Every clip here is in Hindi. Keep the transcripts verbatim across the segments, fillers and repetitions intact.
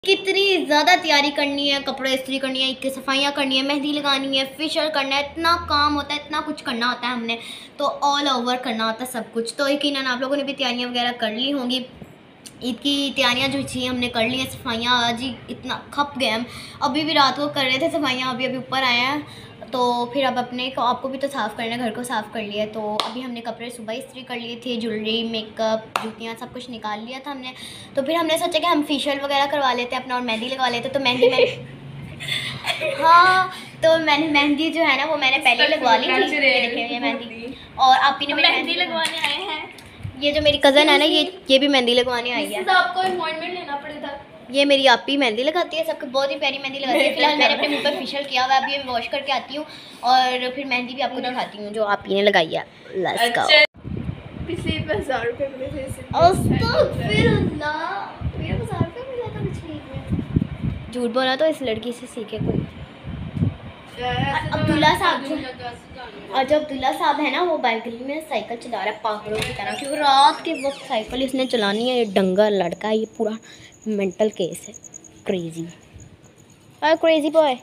कितनी ज़्यादा तैयारी करनी है, कपड़े इस्त्री करनी है, इतनी सफाइयाँ करनी है, मेहंदी लगानी है, फेशियल करना है, इतना काम होता है, इतना कुछ करना होता है हमने, तो ऑल ओवर करना होता है सब कुछ। तो यकीनन आप लोगों ने भी तैयारियाँ वगैरह कर ली होंगी। ईद की तैयारियाँ जो थी हमने कर ली हैं, सफाइयाँ आज ही इतना खप गए हम, अभी भी रात को कर रहे थे सफाइयाँ, अभी अभी ऊपर आए हैं। तो फिर अब अपने को आपको भी तो साफ़ करना है, घर को साफ़ कर लिया। तो अभी हमने कपड़े सुबह इस्त्री कर लिए थे, ज्वेलरी, मेकअप, जूतियाँ सब कुछ निकाल लिया था हमने। तो फिर हमने सोचा कि हम फेशियल वगैरह करवा लेते अपना और मेहंदी लगवा लेते। तो मेहंदी मैंने हाँ तो मैंने मेहंदी जो है ना वो मैंने पहले लगवा ली थी। देखिए ये मेहंदी, और आप ही ने मेहंदी लगवाने आए हैं। ये जो मेरी कज़न है ना ये ये भी मेहंदी लगवाने आई है। आपको अपॉइंटमेंट लेना पड़ेगा। ये मेरी आप ही मेहंदी लगाती है, सबको बहुत ही प्यारी मेहंदी लगाती है। फिलहाल मैंने अपने मुंह पर फेशियल किया हुआ है, अभी मैं वॉश करके आती हूँ और फिर मेहंदी भी आपको दिखाती हूँ जो आप ही ने लगाई है। Let's go. पिछले हजार रुपए मिले थे। अस्तगफिरुल्लाह, मेरे को हजार रुपए मिला था पिछले में। झूठ बोला तो इस लड़की से सीखे कोई। अब्दुल्ला साहब जो और जो अब्दुल्ला साहब है ना वो बालकनी में साइकिल चला रहा है पागलों की तरह, क्योंकि रात के वक्त साइकिल इसने चलानी है। ये डंगर लड़का है, ये पूरा मेंटल केस है, क्रेजी और क्रेजी बॉय।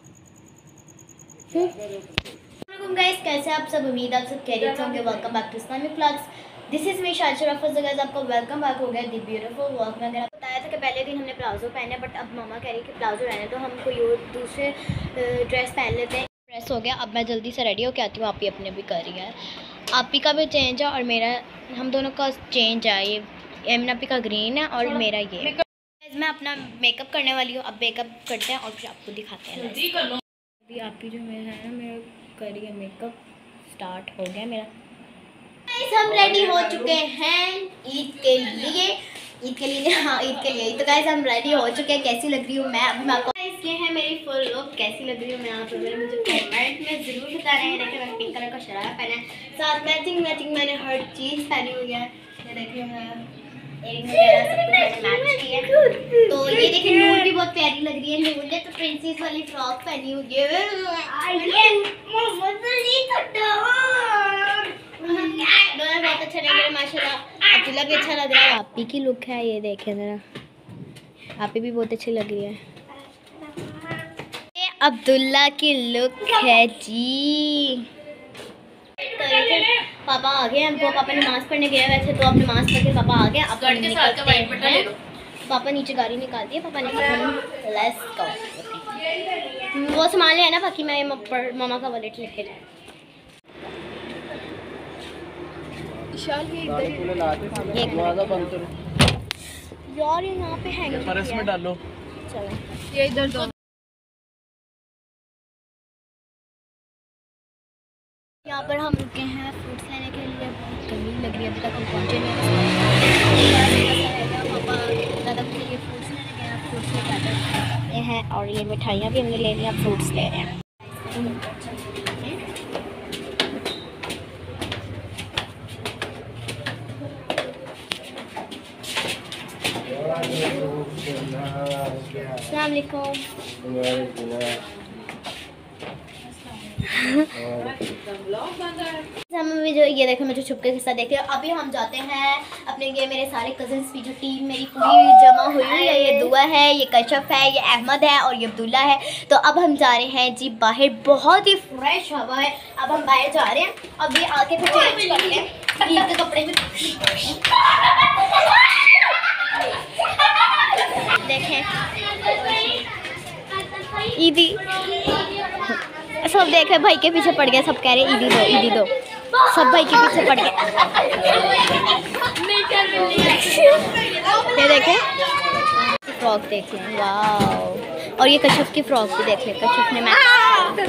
गाइस कैसे आप सब, उम्मीद आप सब खैरियत से होंगे। Welcome back to Islamic vlogs, this is me Shashira Fazal. Guys आपका वेलकम बैक हो गया दी ब्यूटीफुल व्लॉग में। अगर आपको बताया था कि पहले दिन हमने प्लाजो पहने, बट अब मामा कह रही कि प्लाजो रहने तो हम कोई और दूसरे ड्रेस पहन लेते हैं। ड्रेस हो गया, अब मैं जल्दी से रेडी होकर आती हूँ। आप ही अपने भी कर रही है, आप ही का भी चेंज है और मेरा, हम दोनों का चेंज है। ये एमना पी का ग्रीन है और मेरा ये। मैं अपना मेकअप करने वाली हूँ, अब मेकअप करते हैं और फिर आपको दिखाते हैं। अभी आप ही जो मेरा है ना मेरा करिए मेकअप स्टार्ट हो गया मेरा। हम रेडी हो चुके हैं ईद के लिए, ईद के लिए हाँ ईद के लिए। तो गाइस हम रेडी हो चुके हैं। कैसी लग रही हूँ मैं अभी मैं आपको, ये है मेरी फुल लुक, कैसी लग रही हूँ मैं आप लोगों ने मुझे कमेंट में ज़रूर बता रहे हैं। देखिए मैंने पिंक कलर का शरारा पहना है, साथ मैचिंग मैचिंग मैंने हर चीज़ पहनी हुई है। ये देखिए एयरिंग वगैरह सब कुछ मैंने मैच किया है। तो ये देखिए नूर भी बहुत प्यारी लग रही है। नूर ने तो प्रिंसेस वाली फ्रॉक पहनी हुई है। दोनों बहुत अच्छा लग रहा है माशाल्लाह। अब्दुल्ला भी अच्छा लग रहा है। आप ही की लुक है, ये देखें ज़रा, आप ही भी बहुत अच्छी लग रही है। ये अब्दुल्ला की लुक है जी। पापा आ गए हमको, पापा नमाज पढ़ने गए वैसे तो अब नमाज पढ़ के पापा आ गए। अब निकलते हैं, पापा नीचे गाड़ी निकाल दी है, पापा ने लेट्स गो। वो सामान है ना, बाकी मैं मामा का वॉलेट लेके जाए। यार ये यहाँ पे हैंग पर्स में डालो। चलो ये इधर दो। यहाँ पर हम रुके हैं फ्रूट्स लेने के लिए। बहुत गर्मी लग रही है, अभी तक हम पहुँचे नहीं हैं। पापा दादा के लिए फ्रूट्स लेने गए हैं, फ्रूट्स लेके आते हैं और ये मिठाइयाँ भी हमने ले ली हैं, फ्रूट्स ले रहे हैं। अस्सलाम वालेकुम। हम भी जो ये देखें मुझे छुपके के साथ देखे। अभी हम जाते हैं अपने, ये मेरे सारे कजन्स भी जो टीम मेरी पूरी जमा हुई हुई है। ये दुआ है, ये कशफ है, ये अहमद है और ये अब्दुल्ला है। तो अब हम जा रहे हैं जी बाहर, बहुत ही फ्रेश हवा है। अब हम बाहर जा रहे हैं, अभी आके फिर चेंज करते हैं ईद के कपड़े में। देखें ईदी सब देखे भाई के पीछे पड़ गए, सब कह रहे ईदी दो ईदी दो, सब भाई के पीछे पड़ गए। ये देखें फ्रॉक देख लें, वाह। और ये कशफ की फ्रॉक भी देख लें, कशफ ने मैच।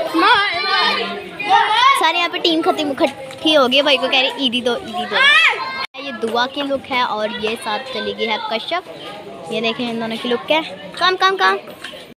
सारे यहाँ पे टीम खत्म इकट्ठी हो गई, भाई को कह रहे ईदी दो ईदी दो। ये दुआ की लुक है और ये साथ चली गई है कशफ। ये देखें इन दोनों की लुक है। काम काम काम